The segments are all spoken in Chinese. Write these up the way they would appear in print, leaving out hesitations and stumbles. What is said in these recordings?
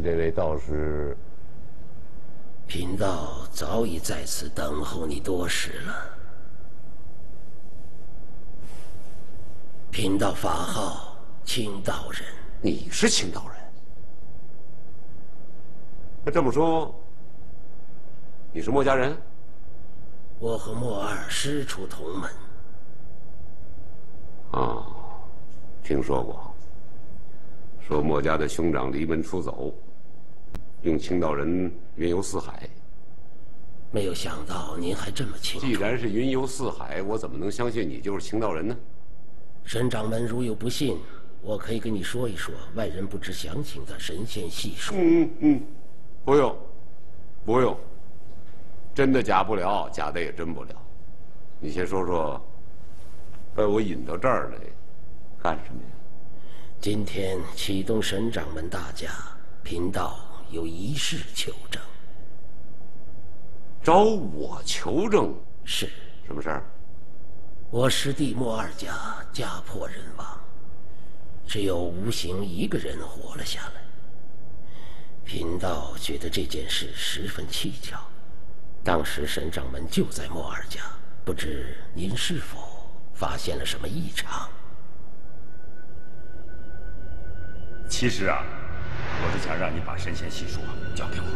这位道士。 贫道早已在此等候你多时了。贫道法号青道人。 你是青道人？那这么说，你是墨家人？ 我和墨二师出同门。 啊，听说过。说墨家的兄长离门出走，用青道人云游四海。 没有想到您还这么清楚。 既然是云游四海，我怎么能相信你就是青道人呢？ 沈掌门如有不信，我可以跟你说一说外人不知详情的神仙系数。 不用，不用。真的假不了，假的也真不了。你先说说，把我引到这儿来干什么呀？ 今天启动沈掌门大驾，贫道有一事求证。 找我求证？ 是。 什么事儿？ 我师弟墨二家破人亡，只有吴行一个人活了下来。贫道觉得这件事十分蹊跷。当时沈掌门就在墨二家，不知您是否发现了什么异常？ 其实啊，我是想让你把神仙系数交给我。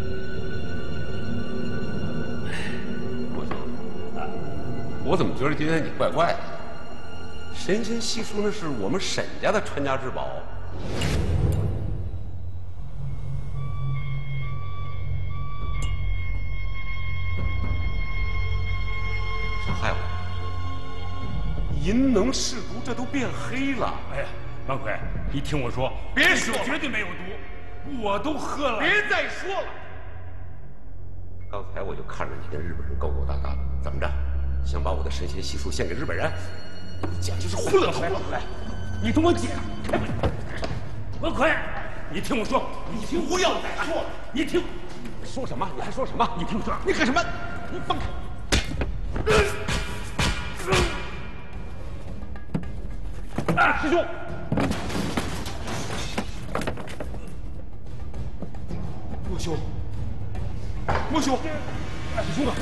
我怎么觉得今天你怪怪的？神仙系数那是我们沈家的传家之宝。想害我？银能试毒，这都变黑了。 哎呀，王奎，你听我说， 别说了， 绝对没有毒，我都喝了。 别再说了。刚才我就看着你跟日本人勾勾搭搭的，怎么着？想把我的神仙系数献给日本人？简直是昏了头了！来， 你跟我解释。王奎，你听我说，你听，不要再说了。你听， 说什么？你还说什么？ 你听我说， 你干什么？你放开！师兄，莫兄，莫兄，师兄啊！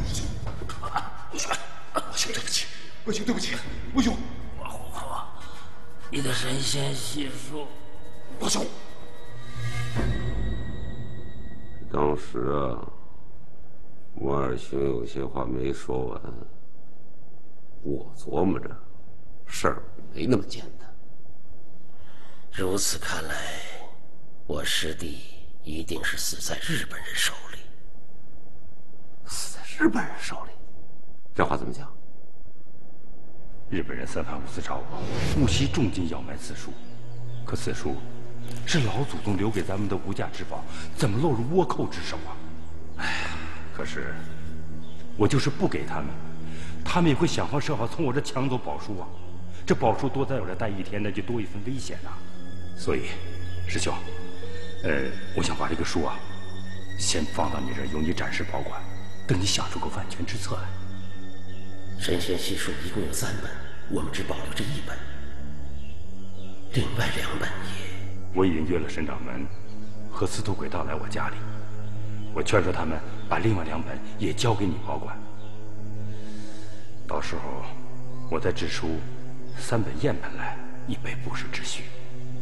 莫兄，对不起，莫兄，对不起，莫兄。 你的神仙系数， 莫兄。当时啊，莫二兄有些话没说完，我琢磨着，事儿没那么简单。 如此看来，我师弟一定是死在日本人手里。 死在日本人手里？这话怎么讲？ 日本人三番五次找我，不惜重金要买此书，可此书是老祖宗留给咱们的无价之宝，怎么落入倭寇之手啊？哎呀，可是我就是不给他们，他们也会想方设法从我这抢走宝书啊！这宝书多在我这待一天，那就多一分危险呐。所以，师兄，我想把这个书啊，先放到你这儿，由你暂时保管，等你想出个万全之策来。 神仙系数一共有3本，我们只保留这1本，另外2本也…… 我已经约了沈掌门和司徒轨道来我家里，我劝说他们把另外2本也交给你保管。到时候我再制出3本赝本来，以备不时之需。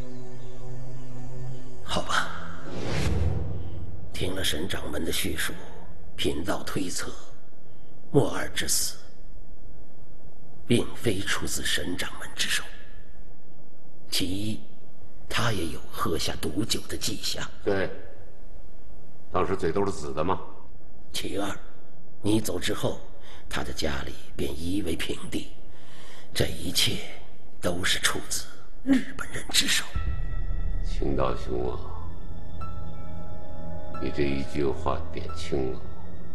好吧，听了沈掌门的叙述，贫道推测，墨二之死并非出自沈掌门之手。其一，他也有喝下毒酒的迹象。 对，当时嘴都是紫的嘛。 其二，你走之后，他的家里便夷为平地，这一切都是出自日本人之手。 青道兄啊，你这一句话点清了。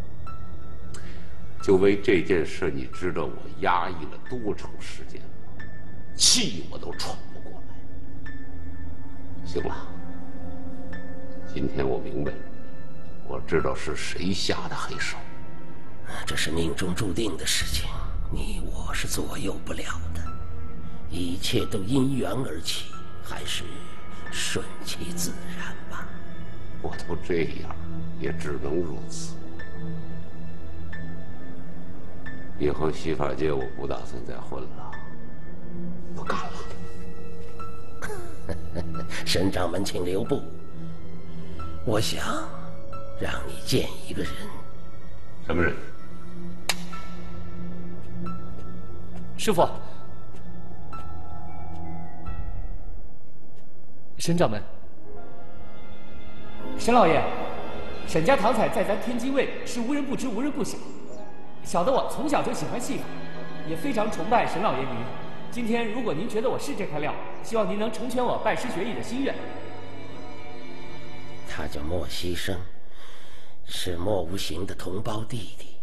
就为这件事，你知道我压抑了多长时间吗？气我都喘不过来。行了，今天我明白了，我知道是谁下的黑手。 这是命中注定的事情，你我是左右不了的。一切都因缘而起，还是顺其自然吧。 我都这样，也只能如此。以后戏法界我不打算再混了，不干了。 沈掌门，请留步。我想让你见一个人。 什么人？ 师傅，沈掌门，沈老爷，沈家唐彩在咱天津卫是无人不知、无人不晓。小的我从小就喜欢戏法，也非常崇拜沈老爷您。今天如果您觉得我是这块料，希望您能成全我拜师学艺的心愿。 他叫莫西生，是莫无形的同胞弟弟。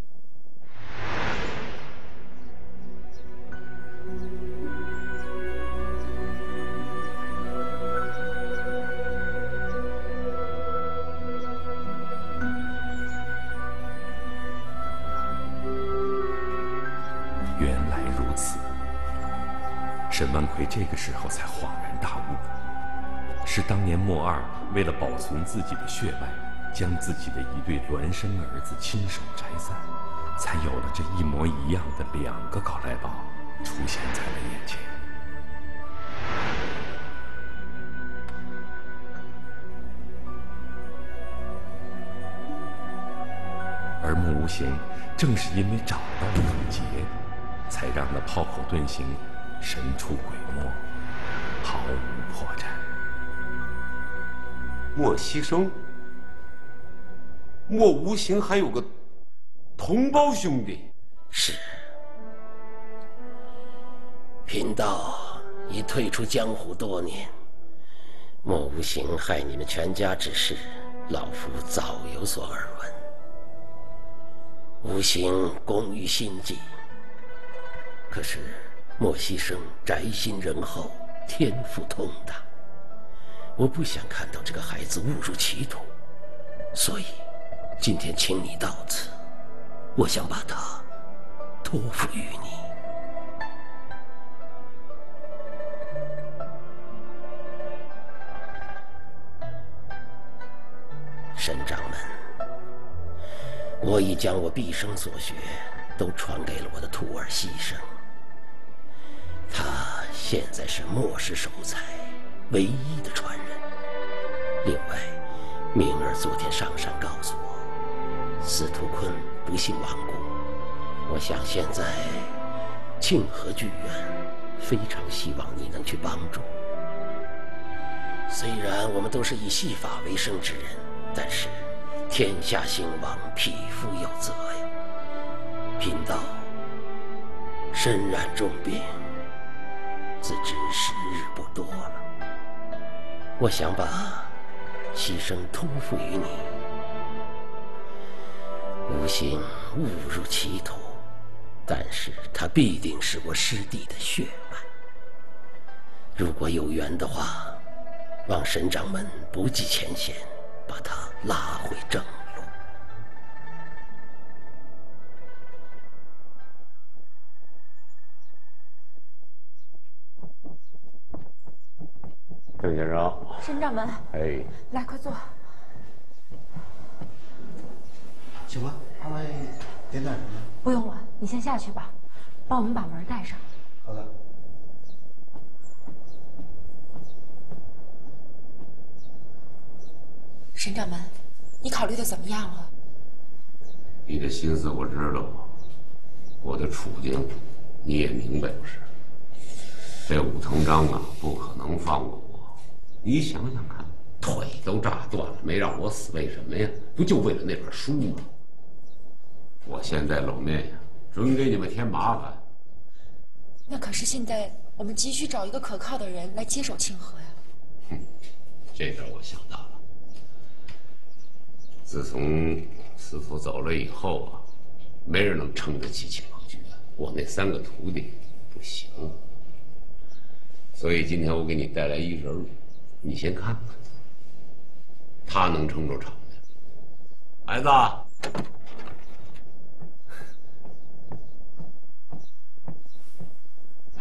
原来如此。沈万奎这个时候才恍然大悟，是当年莫二为了保存自己的血脉，将自己的一对孪生儿子亲手摘散，才有了这一模一样的2个高来宝出现在了眼前。而莫无形正是因为找到了李杰，才让那炮口遁形神出鬼没，毫无破绽。 莫西生，莫无形还有个同胞兄弟。 是。贫道已退出江湖多年，莫无形害你们全家之事，老夫早有所耳闻。无形功于心计，可是莫西生宅心仁厚，天赋通达。我不想看到这个孩子误入歧途，所以今天请你到此，我想把他托付于你。沈掌门，我已将我毕生所学都传给了我的徒儿西生，他现在是莫氏手才唯一的传人。另外，明儿昨天上山告诉我，司徒坤不幸亡故。我想现在庆和剧院非常希望你能去帮助。虽然我们都是以戏法为生之人，但是天下兴亡，匹夫有责呀。贫道身染重病，自知时日不多了，我想把西生托付于你。无形误入歧途，但是他必定是我师弟的血脉。如果有缘的话，望沈掌门不计前嫌，把他拉回正路。 郑先生， 沈掌门， 哎， 来，快坐。 请问二位点点什么？ 不用了，你先下去吧，帮我们把门带上。 好的。 沈掌门，你考虑的怎么样了？ 你的心思我知道，我的处境你也明白不是？这武藤章啊，不可能放过我。你想想看，腿都炸断了，没让我死，为什么呀？不就为了那本书吗？我现在露面呀，准给你们添麻烦。 那可是现在我们急需找一个可靠的人来接手清河呀。 哼，这边我想到了。自从师父走了以后啊，没人能撑得起清河剧院。我那3个徒弟不行，所以今天我给你带来一人，你先看看，他能撑住场面。孩子，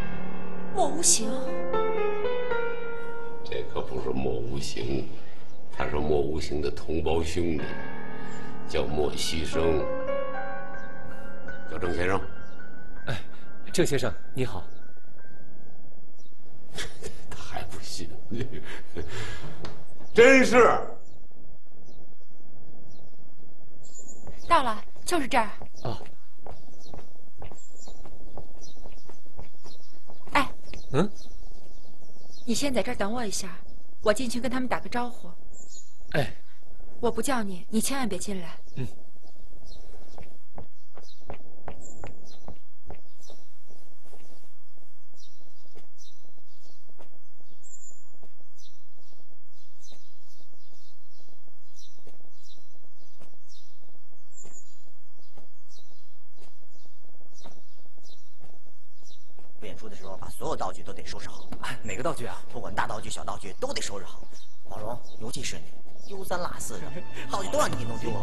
莫无形， 这可不是莫无形， 他是莫无形的同胞兄弟，叫莫牺牲，叫郑先生。 哎，郑先生你好。 他还不信，真是。 到了，就是这儿。 哦。 哎。 嗯。 你先在这儿等我一下，我进去跟他们打个招呼。 哎。 我不叫你，你千万别进来。 嗯。 演出的时候，把所有道具都得收拾好。 哪个道具啊？ 不管大道具、小道具都得收拾好。老荣，尤其是你，丢三落四的，道具都让你给弄丢了。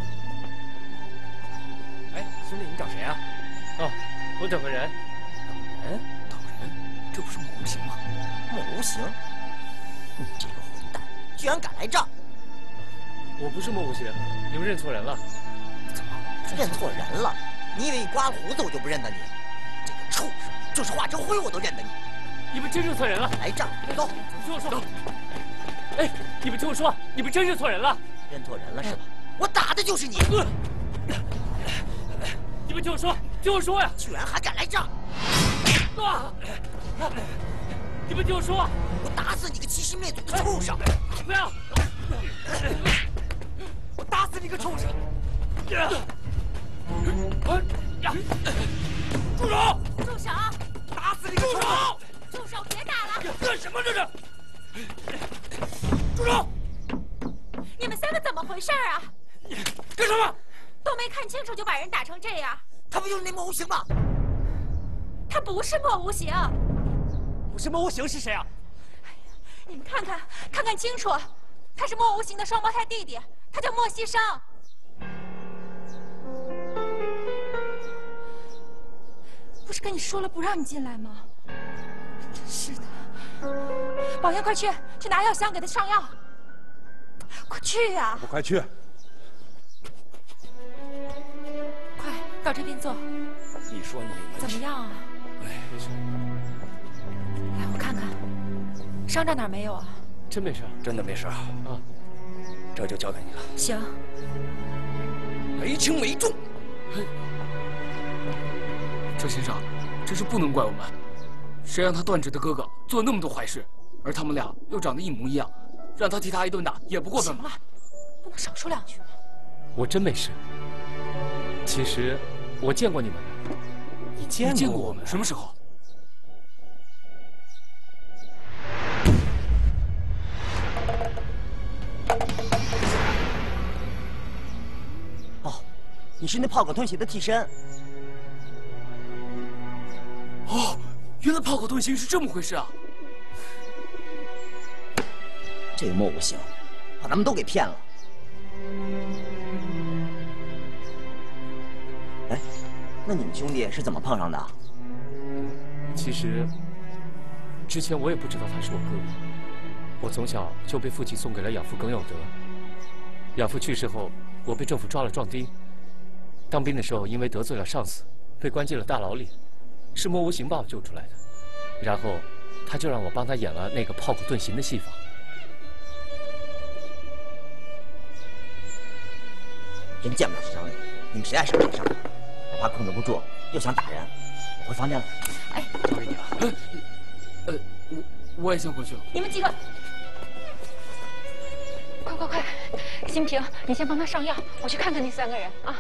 哎，兄弟，你找谁啊？哦，我找个人。 找人？这不是莫无形吗？莫无形，你这个混蛋，居然敢来这儿！ 我不是莫无形，你们认错人了。 怎么认错人了？你以为你刮了胡子我就不认得你？这个畜生！就是化成灰我都认得你！ 你们真认错人了！ 来这儿，走！ 你听我说。哎，你们听我说，你们真认错人了！ 认错人了是吧？我打的就是你！ 你们听我说，听我说呀！ 居然还敢来这儿！ 你们听我说！ 我打死你个欺师灭祖的畜生！ 不要！ 我打死你个畜生！ 住手！ 住手！ 打死你个畜生！ 住手！别打了！ 干什么这是？住手！ 你们三个怎么回事啊？ 干什么？ 都没看清楚就把人打成这样。 他不就是那莫无形吗？ 他不是莫无形。 不是莫无形是谁啊？ 你们看看清楚，他是莫无形的双胞胎弟弟，他叫莫牺牲。不是跟你说了不让你进来吗？真是的！宝燕，快去拿药箱给他上药，快去呀！ 我快去。 快到这边坐。 你说你怎么样啊？ 哎，没事。 来，我看看，伤着哪儿没有啊？ 真没事， 真的没事啊。这就交给你了。 行。 没轻没重。 郑先生，这事不能怪我们。谁让他断指的哥哥做了那么多坏事，而他们俩又长得一模一样，让他替他一顿打也不过分吧？ 行了，不能少说两句吗？ 我真没事。其实我见过你们。 你见过我们？什么时候？ 哦，你是那炮口吞血的替身。 哦，原来炮口遁形是这么回事啊！ 这个莫无形，把他们都给骗了。哎，那你们兄弟是怎么碰上的？ 其实，之前我也不知道他是我哥哥。我从小就被父亲送给了养父耿有德。养父去世后，我被政府抓了壮丁。当兵的时候，因为得罪了上司，被关进了大牢里。是莫无形把我救出来的，然后他就让我帮他演了那个炮口遁形的戏法。 真见不了这张脸，你们谁爱上谁上，我怕控制不住又想打人，我回房间了。 哎， 交给你了。 我也想回去了。 你们几个，快！新平，你先帮他上药，我去看看那三个人啊。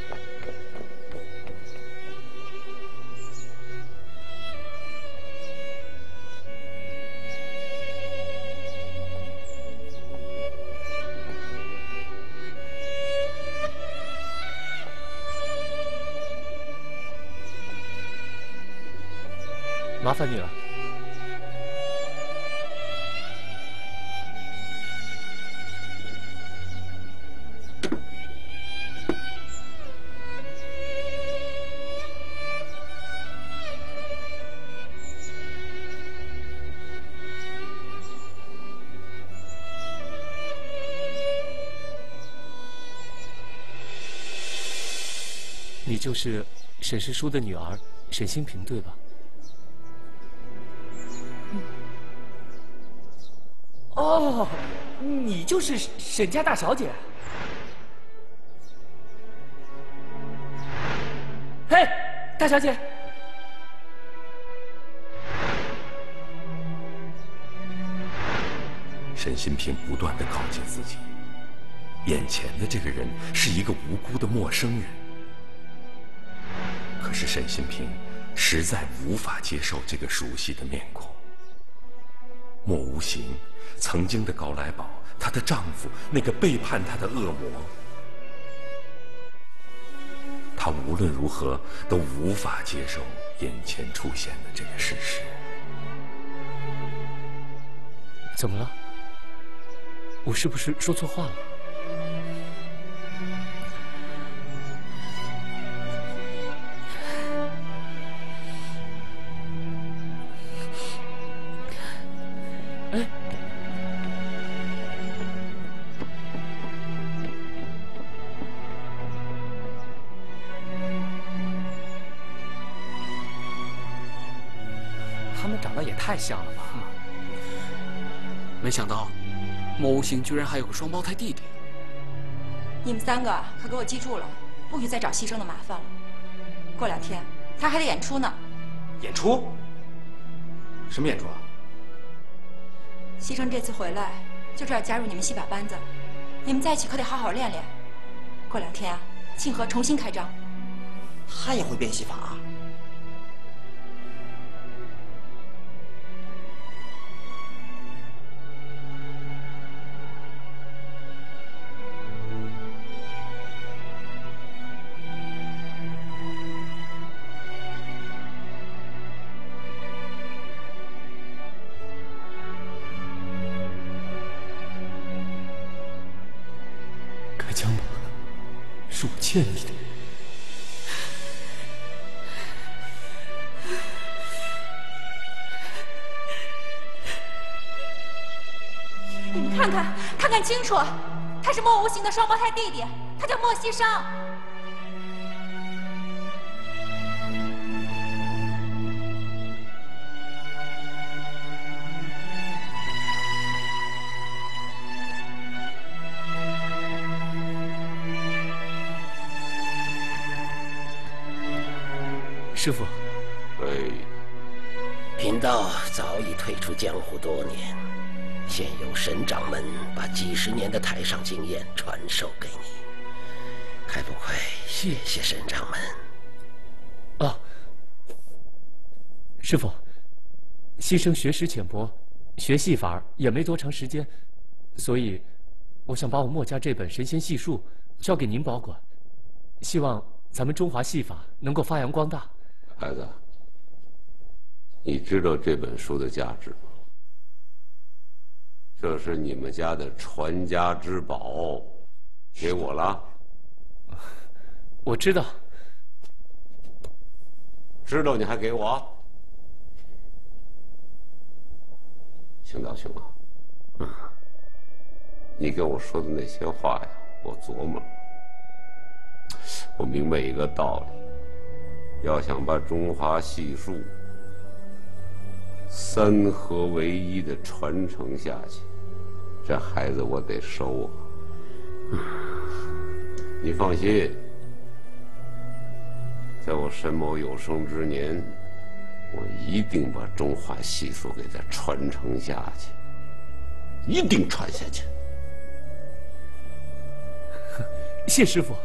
麻烦你了。 你就是沈师叔的女儿沈新平，对吧？ 哦，你就是沈家大小姐。嘿，大小姐。 沈新平不断地靠近自己，眼前的这个人是一个无辜的陌生人。可是沈新平实在无法接受这个熟悉的面孔。莫无形，曾经的高来宝，她的丈夫，那个背叛她的恶魔，她无论如何都无法接受眼前出现的这个事实。 怎么了？我是不是说错话了？哎， 他们长得也太像了吧？ 没想到。莫无形居然还有个双胞胎弟弟。 你们3个可给我记住了，不许再找牺牲的麻烦了。过2天他还得演出呢。 演出？什么演出啊？ 牺牲这次回来就是要加入你们戏法班子，你们在一起可得好好练练。过2天啊，庆和重新开张。 他也会变戏法啊？ 是我欠你的。 你们看看清楚，他是莫无形的双胞胎弟弟，他叫莫牺牲。 师傅， 贫道早已退出江湖多年，现由沈掌门把几十年的台上经验传授给你，还不快谢谢沈掌门？ 啊，师傅，牺牲学识浅薄，学戏法也没多长时间，所以我想把我墨家这本神仙戏术交给您保管，希望咱们中华戏法能够发扬光大。 孩子，你知道这本书的价值吗？这是你们家的传家之宝，给我了。 我知道。 知道你还给我？邢道兄啊，你跟我说的那些话呀，我琢磨了，我明白一个道理。要想把中华戏术三合为一的传承下去，这孩子我得收啊。你放心，在我沈某有生之年，我一定把中华戏术给它传承下去，一定传下去。 谢师傅。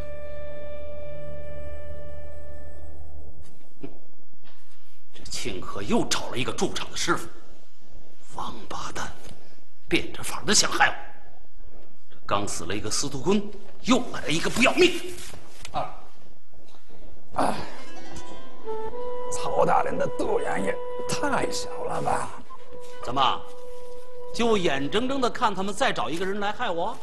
庆和又找了一个驻场的师傅，王八蛋，变着法的想害我。刚死了一个司徒坤，又来了一个不要命。 曹大人的肚眼也太小了吧？ 怎么，就眼睁睁的看他们再找一个人来害我？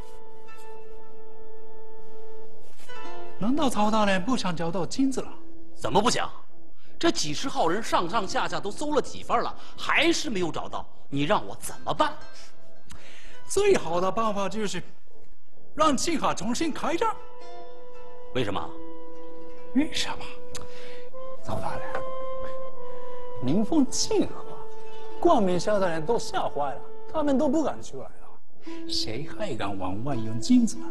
难道曹大人不想找到金子了？ 怎么不想？这几十号人上上下下都搜了几番了，还是没有找到，你让我怎么办？ 最好的办法就是让庆哈重新开张。 为什么？ 为什么？曹大人，临风庆和，光明校的人都吓坏了，他们都不敢出来了，谁还敢往外用金子啊？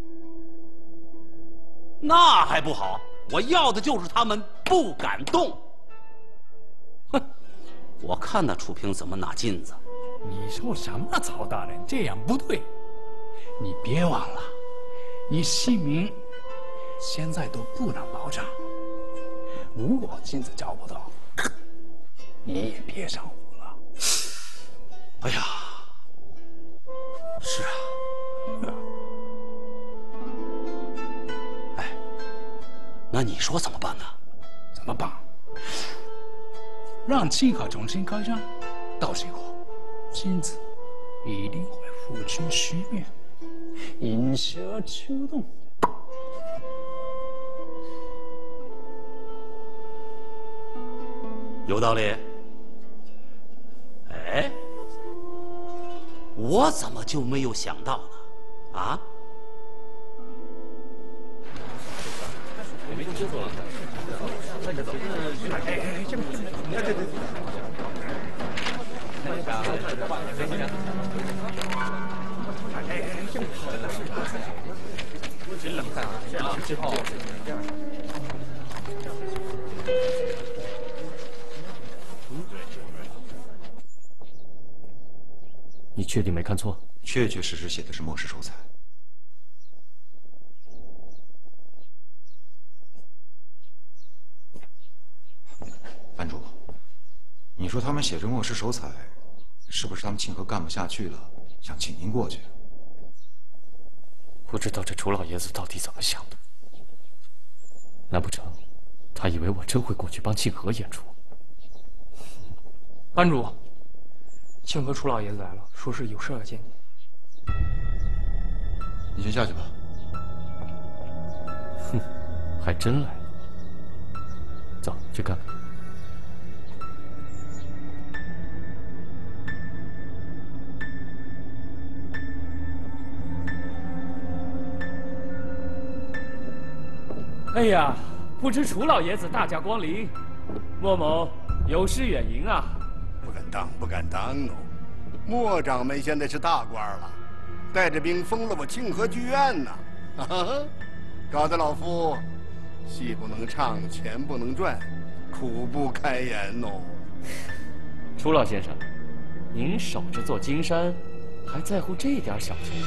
那还不好，我要的就是他们不敢动。哼，我看那楚平怎么拿金子。 你说什么，曹大人？这样不对。你别忘了，你姓名现在都不能保障。如果金子找不到，你也别上午了。 哎呀，是啊。哎，那你说怎么办呢？ 怎么办？让庆和重新开张，到时候金子一定会付诸实面，引蛇出洞。 有道理。哎，我怎么就没有想到呢？啊？没听错了。那个走。哎，这边，这。真冷淡啊！之后。 你确定没看错？ 确确实实写的是末世手彩。班主，你说他们写着末世手彩，是不是他们庆和干不下去了，想请您过去？ 不知道这楚老爷子到底怎么想的？难不成他以为我真会过去帮庆和演出？ 班主。庆和楚老爷子来了，说是有事要见你。 你先下去吧。 哼，还真来了。走，去看看。 哎呀，不知楚老爷子大驾光临，莫某有失远迎啊。 不敢当哦，莫掌门现在是大官了，带着兵封了我庆和剧院呢，搞得老夫戏不能唱，钱不能赚，苦不堪言哦。 楚老先生，您守着座金山，还在乎这点小钱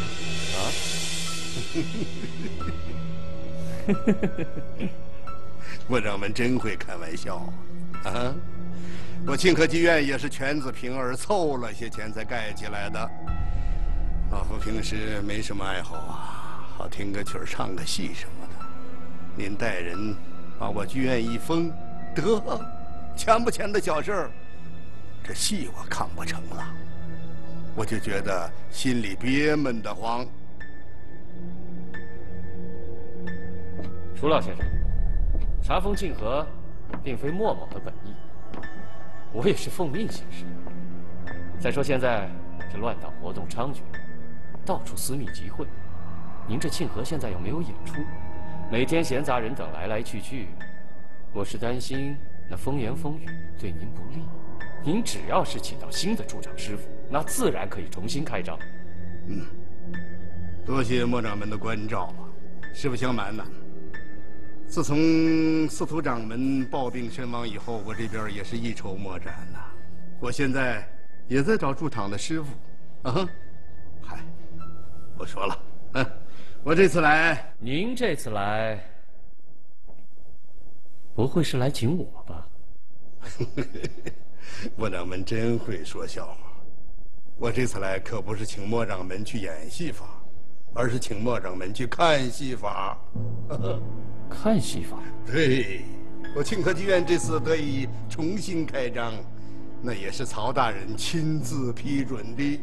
啊？莫掌门真会开玩笑啊！我庆和剧院也是全子平儿凑了些钱才盖起来的。老夫平时没什么爱好啊，好听个曲儿、唱个戏什么的。您带人把我剧院一封，得钱不钱的小事儿，这戏我看不成了，我就觉得心里憋闷得慌。 楚老先生，查封庆和，并非莫某的本意。我也是奉命行事。再说现在这乱党活动猖獗，到处私密集会，您这庆和现在又没有演出，每天闲杂人等来来去去，我是担心那风言风语对您不利。您只要是请到新的驻场师傅，那自然可以重新开张。 多谢莫掌门的关照啊！实不相瞒呐，自从司徒掌门暴病身亡以后，我这边也是一筹莫展呐。我现在也在找驻场的师傅。嗨，不说了。我这次来， 您这次来，不会是来请我吧？ 莫掌门真会说笑话。我这次来可不是请莫掌门去演戏法，而是请莫掌门去看戏法。 看戏法？ 对，我庆和剧院这次得以重新开张，那也是曹大人亲自批准的。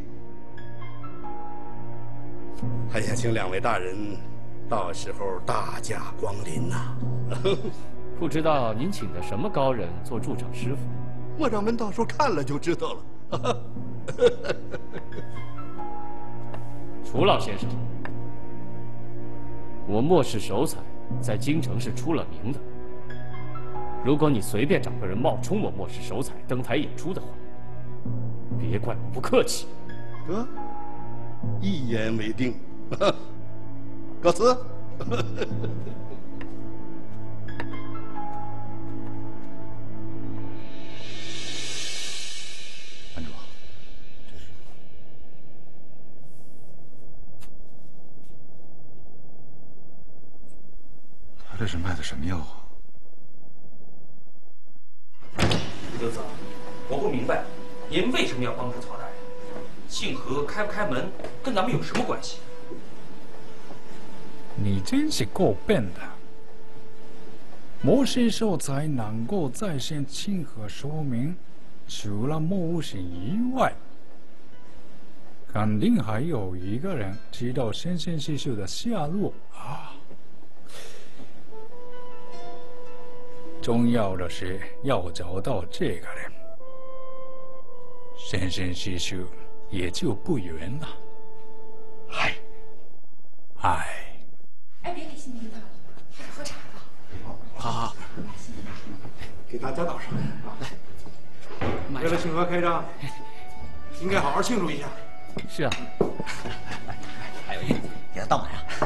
还想请两位大人到时候大驾光临呐。 不知道您请的什么高人做驻场师傅？ 莫掌门到时候看了就知道了。 楚老先生，我末世手彩在京城是出了名的， 如果你随便找个人冒充我末世手彩登台演出的话，别怪我不客气。 得，一言为定，告辞。 班主，他这是卖的什么药啊？ 刘子，我不明白，您为什么要帮助曹大人？庆和开不开门跟咱们有什么关系？ 你真是够笨的！末世手才能够在线庆和说明，除了模型以外，肯定还有一个人知道神仙系数的下落啊！重要的是要找到这个人，神仙系数也就不远了。哎， 哎，别给新民了，开始喝茶吧。 好， 给大家倒上来。为了庆和开张，应该好好庆祝一下。 是啊， 还有，给他倒满上。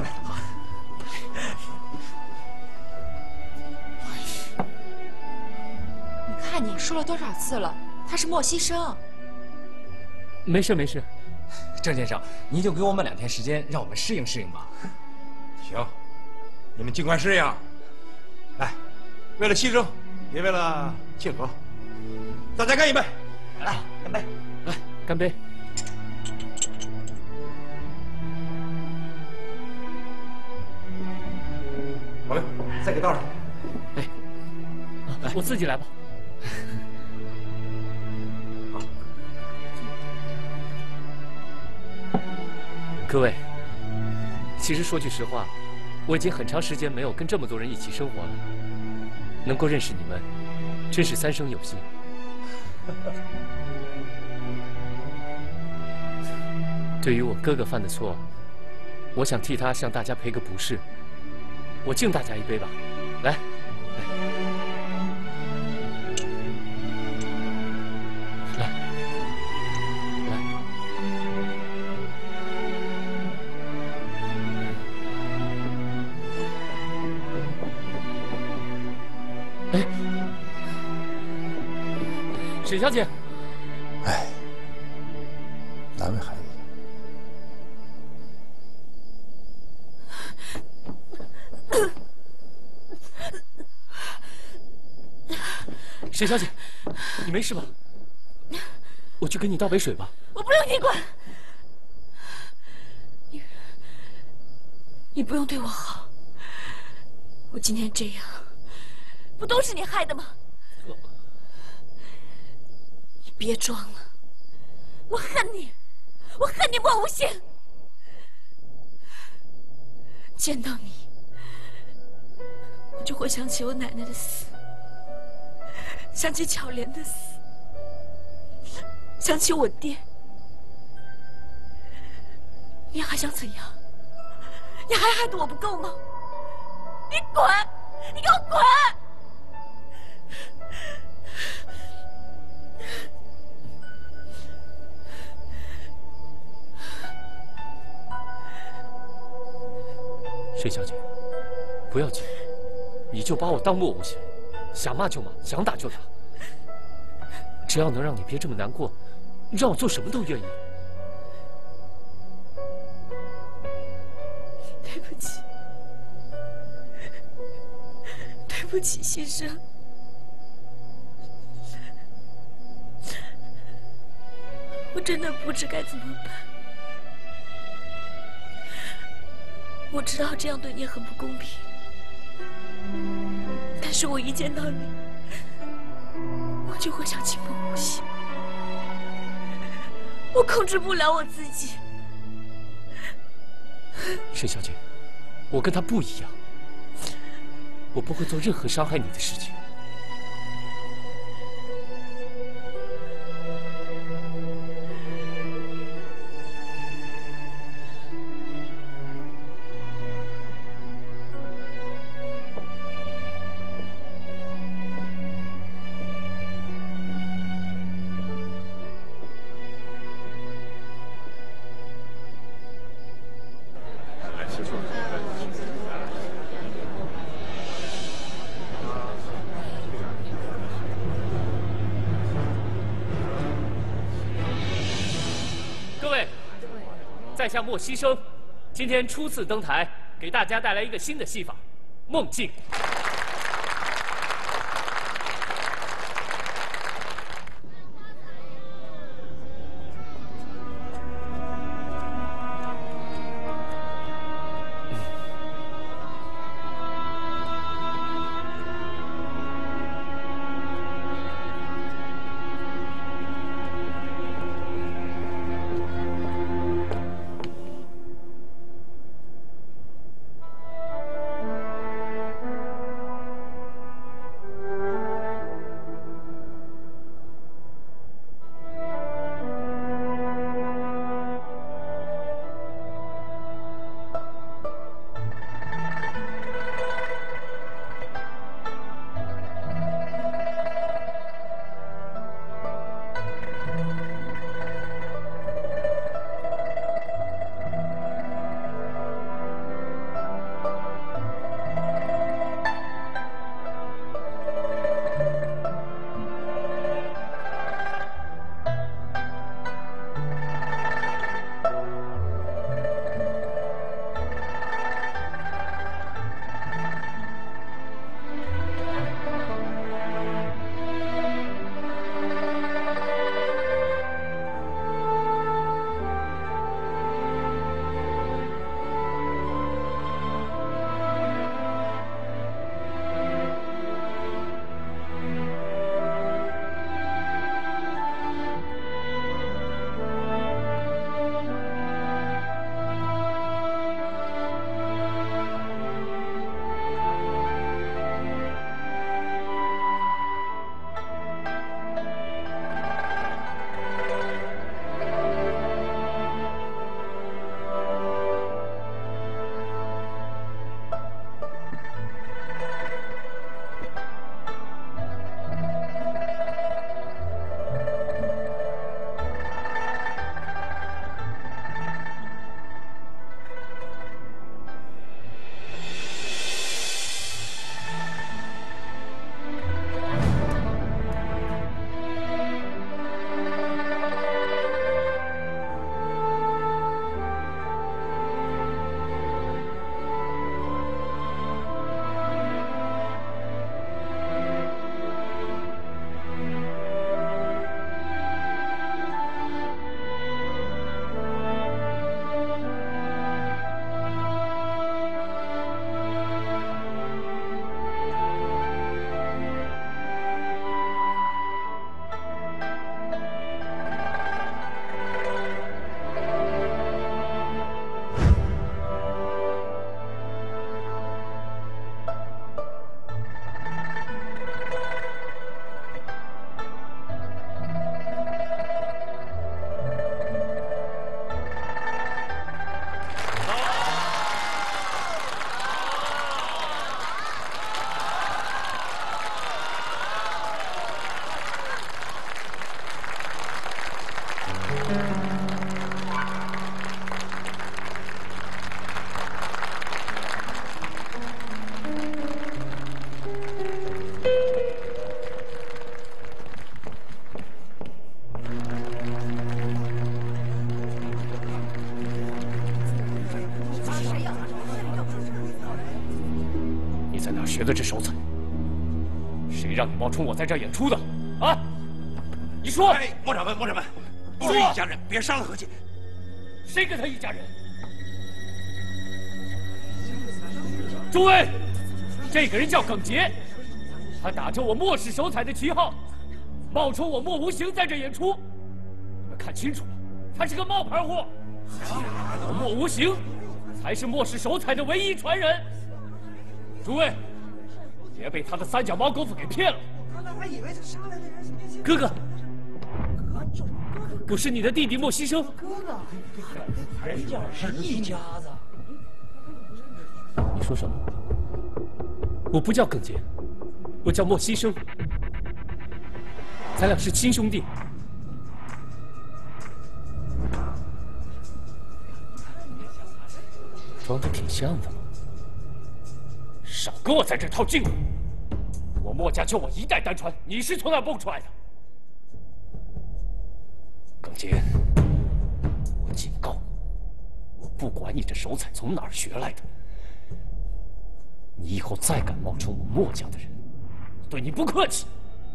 你看你说了多少次了，他是莫西生。 没事没事。 郑先生，您就给我们2天时间，让我们适应适应吧。 行，你们尽管适应。来，为了牺牲，也为了庆和，大家干一杯！ 来，干杯！ 来，干杯！ 好嘞，再给倒上。 哎，我自己来吧。各位，其实说句实话，我已经很长时间没有跟这么多人一起生活了，能够认识你们，真是3生有幸。对于我哥哥犯的错，我想替他向大家赔个不是。我敬大家一杯吧，来。沈小姐， 哎，难为孩子。 沈小姐，你没事吧？我去给你倒杯水吧。 我不用你管，你不用对我好。我今天这样，不都是你害的吗？你别装了，我恨你，我恨你莫无心。见到你，我就会想起我奶奶的死，想起巧莲的死，想起我爹。你还想怎样？你还害得我不够吗？你滚！你给我滚！ 沈小姐，不要紧，你就把我当莫无心，想骂就骂，想打就打，只要能让你别这么难过，让我做什么都愿意。 对不起，对不起，先生。我真的不知该怎么办。我知道这样对你很不公平，但是我一见到你，我就会想起莫无心，我控制不了我自己。 沈小姐，我跟他不一样，我不会做任何伤害你的事情。 在下莫西生，今天初次登台，给大家带来一个新的戏法——梦境。学的这手彩，谁让你冒充我在这儿演出的？啊！你说！ 哎，莫掌门，莫掌门，一对一家人，别伤了和气。 谁跟他一家人？诸位，这个人叫耿杰，他打着我莫氏手彩的旗号，冒充我莫无形在这演出。你们看清楚了，他是个冒牌货。我莫无形才是莫氏手彩的唯一传人。诸位，别被他的三脚猫狗子给骗了。哥哥，我是你的弟弟莫西生。 哥哥，人家是一家子。 你说什么？我不叫耿杰，我叫莫西生。咱俩是亲兄弟。装的挺像的嘛。少跟我在这套近乎！我莫家就我一代单传，你是从哪蹦出来的？耿杰，我警告不管你这手彩从哪儿学来的，你以后再敢冒充我墨家的人，我对你不客气。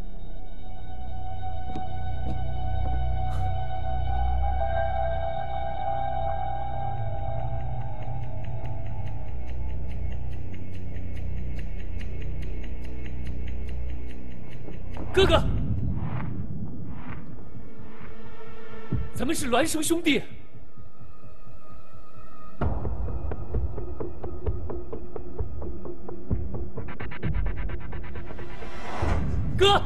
哥哥，咱们是孪生兄弟。哥，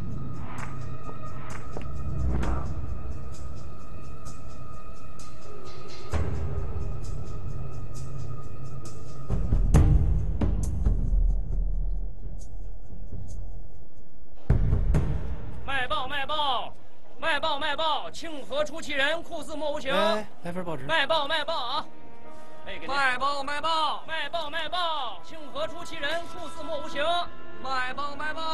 庆贺出奇人，酷似莫无情。 来份报纸。 卖报啊！卖报！庆贺出奇人，酷似莫无情。卖报！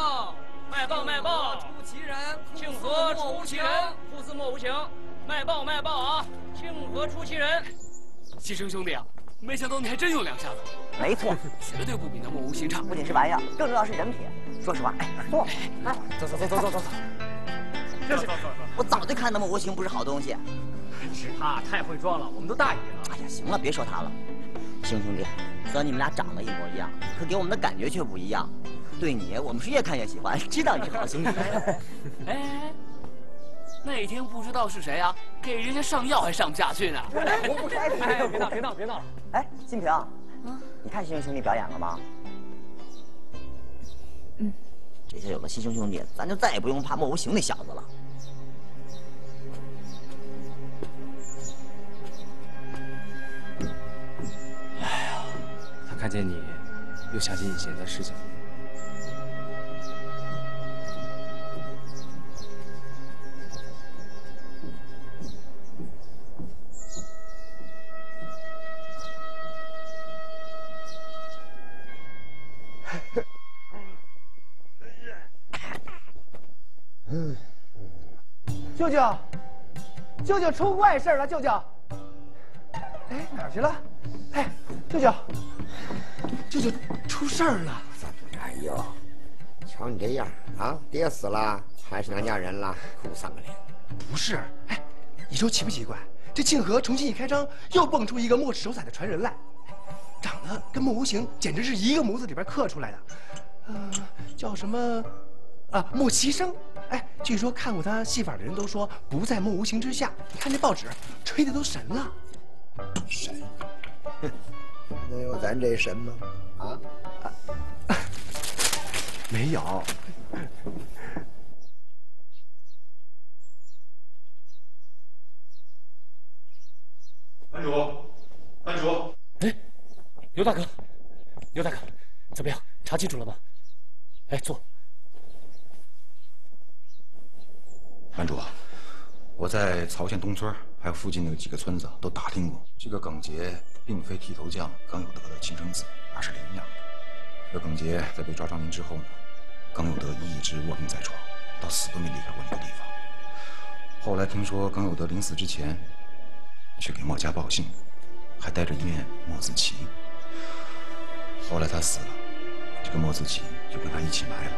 出奇人，庆贺出奇人，酷似莫无情。卖报啊！庆贺出奇人。 西生兄弟啊，没想到你还真有两下子。 没错， 绝对不比那莫无情差。 不仅是玩意儿，更重要是人品。说实话，坐，来，走。这是我早就看那莫无情不是好东西。 是他太会装了，我们都大意了。 哎呀，行了，别说他了。星兄弟，虽然你们俩长得一模一样，可给我们的感觉却不一样。对你，我们是越看越喜欢，知道你是好兄弟。 哎，那天不知道是谁啊，给人家上药还上不下去呢。 我不是爱别闹了。 哎，金平，你看西兄弟表演了吗？这下有了西兄弟，咱就再也不用怕莫无情那小子了。 哎呀，他看见你，又想起以前的事情。 舅舅出怪事了！舅舅，哎，哪儿去了？哎，舅舅出事儿了！ 哎呦，瞧你这样啊，爹死了还是娘家人了，哭丧个脸。 不是，哎，你说奇不奇怪？这庆和重新一开张，又蹦出一个墨制手彩的传人来，长得跟莫无情简直是一个模子里边刻出来的。叫什么？啊，莫其生。哎，据说看过他戏法的人都说不在莫无情之下。你看这报纸，吹的都神了。 神？哼，能有咱这神吗？啊？ 没有。 班主。 哎，刘大哥，怎么样？查清楚了吗？哎，坐。 班主，我在曹县东村还有附近的几个村子都打听过，这个耿杰并非剃头匠耿有德的亲生子，而是领养的。这耿杰在被抓抓民之后呢，耿有德一直卧病在床，到死都没离开过那个地方。后来听说耿有德临死之前去给墨家报信，还带着一面墨子旗。后来他死了，这个墨子旗就跟他一起埋了。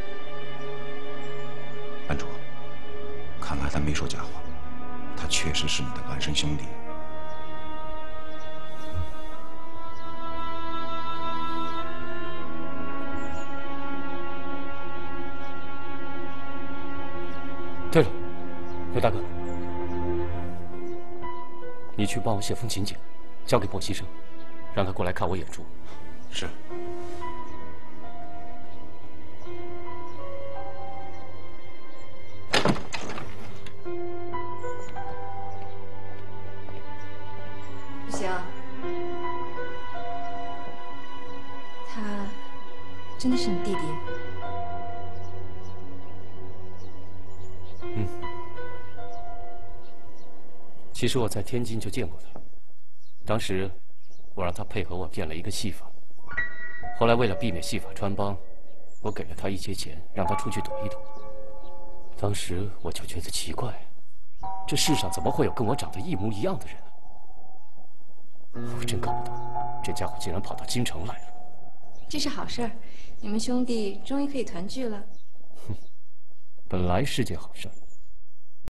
班主，看来他没说假话，他确实是你的孪生兄弟。 对了，刘大哥，你去帮我写封请柬，交给莫西生，让他过来看我演出。 是。 不行，他真的是你弟弟？ 嗯。其实我在天津就见过他，当时我让他配合我变了一个戏法，后来为了避免戏法穿帮，我给了他一些钱，让他出去赌一赌。当时我就觉得奇怪，这世上怎么会有跟我长得一模一样的人呢？ 我真搞不懂，这家伙竟然跑到京城来了。 这是好事儿，你们兄弟终于可以团聚了。 本来是件好事儿，